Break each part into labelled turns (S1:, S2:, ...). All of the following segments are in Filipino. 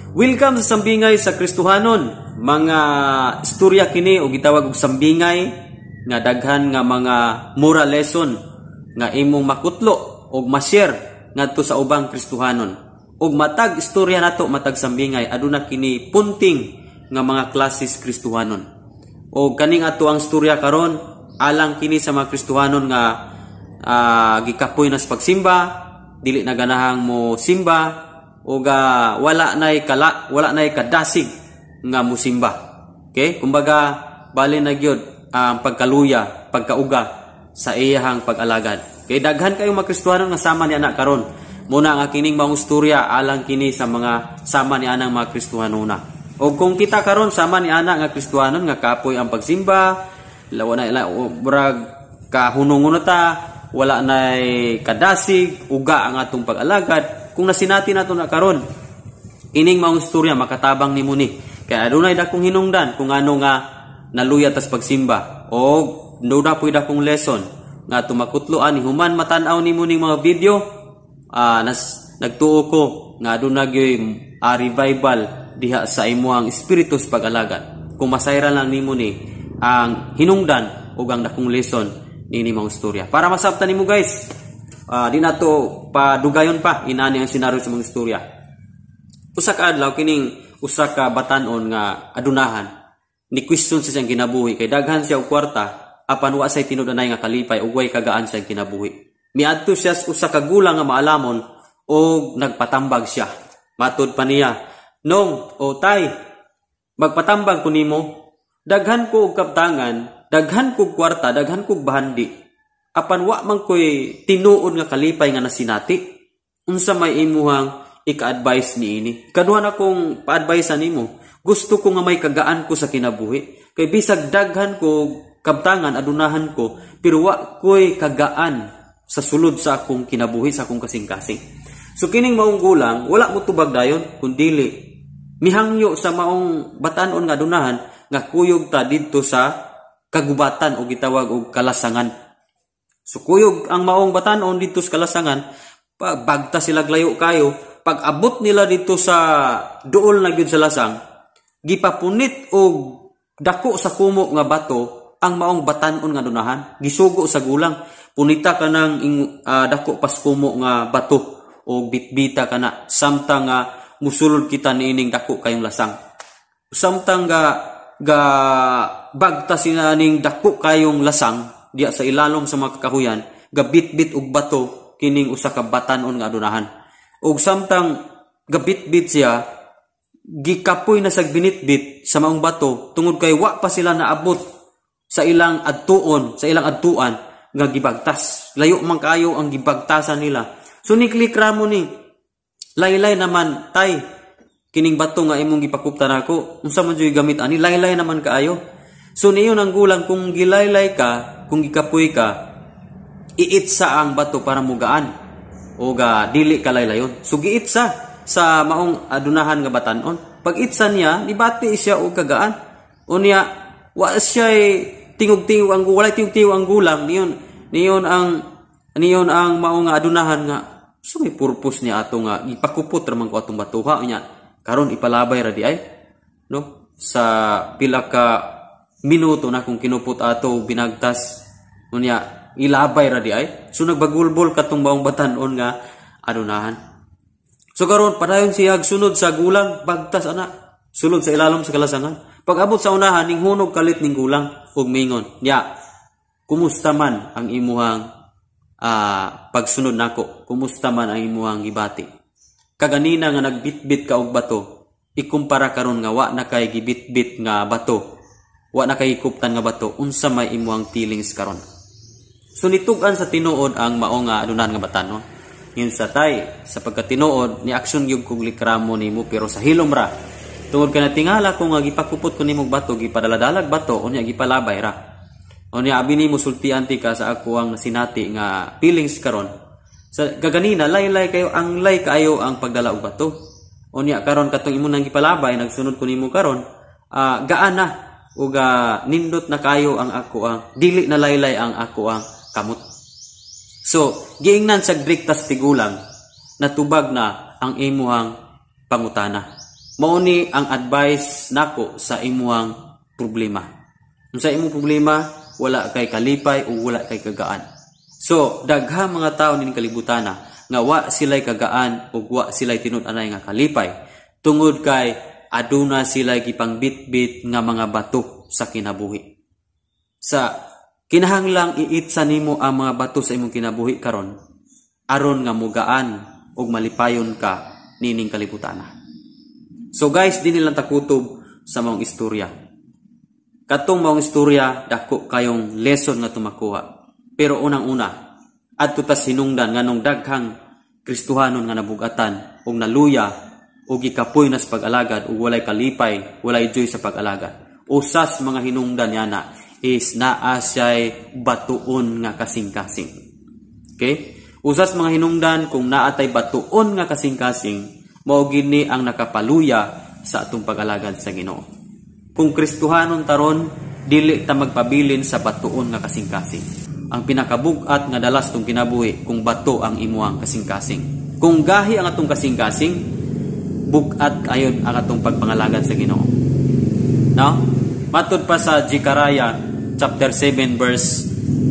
S1: Welcome sa Sambingay sa Kristohanon. Mga istorya kini o gitawag og sambingay nga daghan nga mga moral lesson nga imong makutlo o ma-share ngadto sa ubang Kristohanon. Og matag istorya nato matag sambingay aduna kini punting nga mga klases Kristohanon. Og kaning ato ang istorya karon alang kini sa mga Kristohanon nga gikapoy na sa pagsimba, dili na ganahang mo simba o wala nay kadasig nga musimba. Okay? Kumbaga bali na gyud ang pagkaluya, pagkauga sa iyahang pag-alagad. Kay daghan kayong mga Kristohanon nga sama ni anak karon. Muna nga kining mga istorya alang kini sa mga sama ni anang mga Kristohanona. O kung kita karon sama ni anak nga Kristohanon nga kapoy ang pagsimba, brag kahunungon ta, wala nay kadasig, uga ang atong pag-alagad. Kung nasinati nato na karon, ining mga istorya makatabang nimo ni. Kaya adunay dakong hinungdan kung ano nga naluya tas pagsimba. O doon na po dakong lesson nga tumakutloan ni human matan-aw nimo ning mga video. Nagtuo ko nga aduna gyud revival diha sa imuhang espiritu sa pag-alagad. Kung masayra lang nimo ni ang hinungdan ug ang dakong lesson nini mga istorya. Para masabtan nimo guys, di na to padugayon pa inani ang senaryo sa mga istorya. Usa ka adlaw kining usa ka batan-on nga adunahan ni question sa siyang kinabuhi kay daghan siya og kwarta apan wa say tinud-anay nga kalipay ug way kagaan sa kinabuhi. Miadto siya usa ka gulang nga maalamon og nagpatambag siya. Matud pa niya, "Nong, o tay, magpatambag ko nimo. Daghan ko og kaptangan, daghan ko kwarta, daghan ko bahandi. Apan wa man koy tinuod nga kalipay nga nasinati. Unsa may imuhang ika-advise niini? Kaduhan akong pa-advise nimo. Gusto ko nga may kagaan ko sa kinabuhi. Kay bisag daghan ko kabtangan adunahan ko, pero wa koy kagaan sa sulod sa akong kinabuhi, sa akong kasing-kasing." So kining maong gulang wala mo tubag dayon kundili mihangyo sa maong batan-on nga adunahan nga kuyog ta didto sa kagubatan o gitawag og kalasangan. So kuyog ang maong batan-on didto sa kalasangan, pagbagta sila glayo kayo, pag abot nila dito sa duol na gyud sa lasang, gipapunit og dako sa kumo nga bato ang maong batan-on nga adunahan, gisugo sa gulang, punita ka ng dako pas kumo nga bato o bitbita ka na samtang musulod kita niining dako kayong lasang. Samtang ga bagta sina ning dako kayong lasang diya sa ilalom sa mga kahuyan, gabitbit og bato kining usa ka batan-on nga adunahan. Og samtang gabitbit siya, gikapoy na sag binitbit sa maong bato tungod kay wa pa sila naabot sa ilang adtuon, sa ilang adtuan nga gibagtas. Layo man kayo ang gibagtasan nila. So niklik ramo ni laylay naman tay kining bato nga imong gipakuptan ako, unsa man jud gamit ani, laylay naman kaayo. So niyon ang gulang kung gilaylay ka, kung gikapoy ka, iitsa ang bato para mugaan o dili ka laylayon. So giitsa sa maong adunahan nga batan-on. Pag itsa niya, nibati siya og kagaan. Unya wa siya tingog-tingog ang walay tingog-tingog ang gulang, niyon ang maong nga adunahan nga so may purpose niya ato nga ipakupot ra man ko atong batuha nya karon ipalabay ra di ay no sa pila ka minuto na kung kinupot ato binagtas unya ilabay ra di ay so nagbagulbol katong baong batan-on nga adunahan. So karon padayon siya sunod sa gulang bagtas ana sulod sa ilalom sa kalasangan. Pag abot sa unahan ning hunog kalit ning gulang ug mingon ya kumusta man ang imuhang pagsunod nako, kumusta man ang imuhang gibati? Kaganina nga nagbitbit ka og bato, ikumpara karon nga wa na kay gibitbit nga bato, wa na kay kuptan nga bato, unsa may imuhang feelings karon? So nitug-an sa tinuod ang maong nga adunan nga batan, no? Yun sa tay, sa pagkatinuod ni aksyon gyud kog likramo nimo pero sa hilom ra. Tungod ka na tingala ko nga gipakupot ko nimo bato, gipadaladalag bato, unya gipalabay ra. Unya abi nimo sultian ti ka sa ako ang nasinati nga feelings karon. Sa gaganina laylay kayo ang lay kayo ang pagdala og bato. Unya karon katong imo nang gipalabay nagsunod ko nimo karon, gaan na ug nindot na kayo ang ako ang dili na laylay ang ako ang kamot. So giingnan sa driktas tigulang natubag na ang imuhang pangutana. Mao ni ang advice nako sa imuang problema. Kung sa imong problema, wala kay kalipay o wala kay kagaan. So, daghang mga tao ning kalibutan nga wa sila'y kagaan o wa sila'y tinud-anay nga kalipay tungod kay aduna sila'y gipangbitbit nga mga bato sa kinabuhi. Sa kinahanglang iitsa nimo ang mga bato sa imong kinabuhi karon aron nga mugaan og malipayon ka nining kalibutan. So guys, di nilang takutob sa maong istorya. Katong maong istorya, dako kayong lesson nga tumakuha. Pero unang-una, adto ta sinungdan nganong daghang Kristohanon nga nabugatan og naluya og gikapoy na sa pag-alagad ug walay kalipay, walay joy sa pag-alagad. Usas mga hinungdan yana is naa siya'y batuon nga kasing-kasing. Okay? Usas mga hinungdan kung naatay batuon nga kasing-kasing, mao gini ang nakapaluya sa atong pag-alagad sa Ginoo. Kung Kristohanon taron, dili ta magpabilin sa batuon nga kasing-kasing. Ang pinakabugat nga dalas tong kinabuhi kung bato ang imuang kasing-kasing. Kung gahi ang atong kasing-kasing, bugat ayon ang atong pagpangalagad sa Ginoo. No? Matud pa sa Zechariah chapter 7 verse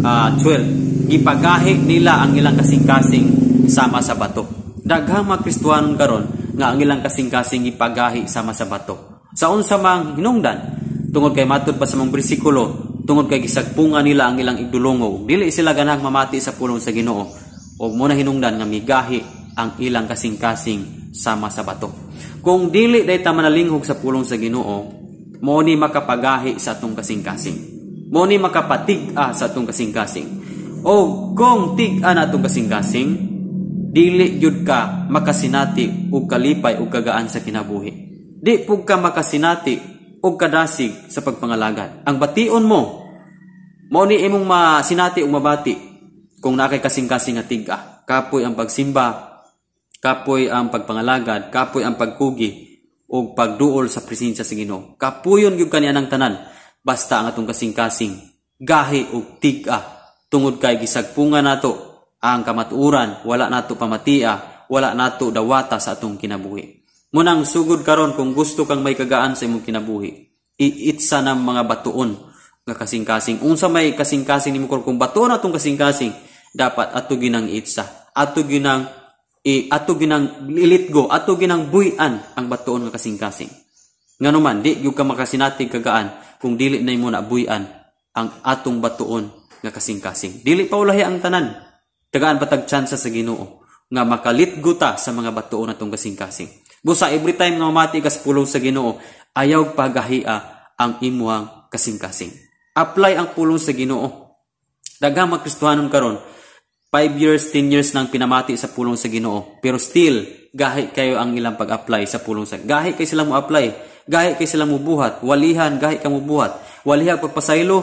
S1: 12. Gipagahi nila ang ilang kasing-kasing sama sa bato. Daghang mga Kristohanon karon nga ang ilang kasing-kasing ipagahi sama sa bato. Sa unsa mang hinungdan, tungod kay matud pa sa mga bersikulo, tungod kay gisagpungan nila ang ilang igdulongo, dili sila ganang mamati sa pulong sa Ginoo. O muna hinungdan nga migahi ang ilang kasing-kasing sama sa bato. Kung dili day ta manalinghog sa pulong sa Ginoo, mo ni makapagahi sa atong kasing-kasing. Mo ni makapatig-a sa atong kasing-kasing. O kung tig-a na atong kasing-kasing, dili jud ka makasinati og kalipay og kagaan sa kinabuhi. Di pug ka makasinati og kadasig sa pagpangalagad. Ang bation mo ni imong masinati og mabati kung nakay kasing-kasing nga tig-a. Kapoy ang pagsimba, kapoy ang pagpangalagad, kapoy ang pagkugi og pagduol sa presensya sa Ginoo. Kapuyon gyud kaniya ng tanan basta ang atong kasing-kasing gahi og tig-a tungod kay gisagpungan nato ang kamatuuran, wala nato pamatia, wala nato dawata sa atong kinabuhi. Munang sugod karon kung gusto kang may kagaan sa imong kinabuhi, iitsa ng mga batuon nga kasing-kasing. Unsa may kasing-kasing nimo kung batuon atong kasing-kasing, dapat ato ginang iitsa, ato ginang ilitgo, ato ginang buyan ang batuon nga kasing-kasing. Nganuman di gyud ka makasinatig kagaan kung dili na imo na buyan ang atong batuon nga kasing-kasing. Dili pa ulahi ang tanan. Tagaan patag tsansa sa Ginoo nga makalitgo ta sa mga batuon atong kasing-kasing. Busa every time nga mamati ka sa pulong sa Ginoo, ayaw pagahia ang imuhang kasing-kasing. Apply ang pulong sa Ginoo. Daghang mga Kristohanon karon 5 years, 10 years nang pinamati sa pulong sa Ginoo, pero still gahi kayo ang ilang pag-apply sa pulong sa gahi kay sila mo apply, gahi kay sila mo buhat, walihan gahi ka mo buhat, walihan pagpasaylo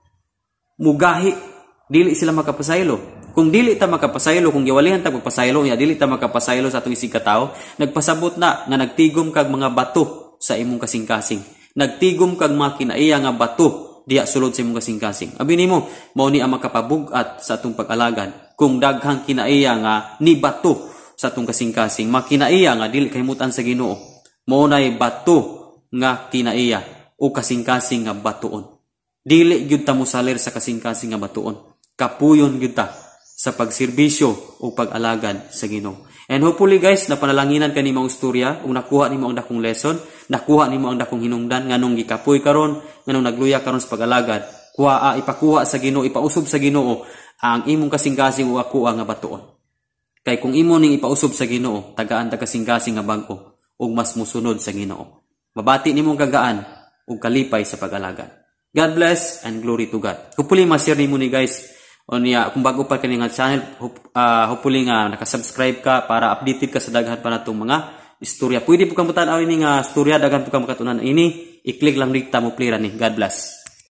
S1: mugahi dili sila makapasaylo. Kung dili ta makapasaylo, kung giwalihan ta pagpasaylo, dili ta makapasaylo sa atong isig ka tawo, nagpasabot na nga nagtigom kag mga bato sa imong kasing-kasing. Nagtigom kag mga kinaiya nga bato diha sulod sa imong kasing-kasing. Abi nimo, mao ni ang makapabugat sa atong pag-alagad. Kung daghang kinaiya nga ni bato sa atong kasing-kasing, makinaiya nga dili kahimutan sa Ginoo. Mao nay bato nga kinaiya o kasing-kasing nga batuon. Dili gyud ta mosalir sa kasing-kasing nga batuon. Kapuyon gyud ta sa pagserbisyo o pag-alagad sa Ginoo. And hopefully guys, napanalanginan ka ni mong istorya, o nakuha nimo ang dakong lesson, nakuha nimo ang dakong hinungdan, nganong gikapoy karon, nganong nagluya karon sa pag-alagad, ipakuha sa Ginoo, ipausob sa Ginoo ang imong kasing-kasing o akuha nga batuon. Kay kung imo ning ipausob sa Ginoo, tagaan ta kasing-kasing nga bag-o ug mas musunod sa Ginoo. Mabati nimong kagaan ug kalipay sa pag-alagad. God bless and glory to God. Hopefully ma-share nimo ni guys. O niya, kung bago pa kani nga channel, hopefully nga nakasubscribe ka para updated ka sa daghan pa natong mga istorya. Pwede po kang mutan-aw ini nga istorya, daghan po kang makatunan ini. I-click lang dito mo play ra ni. God bless.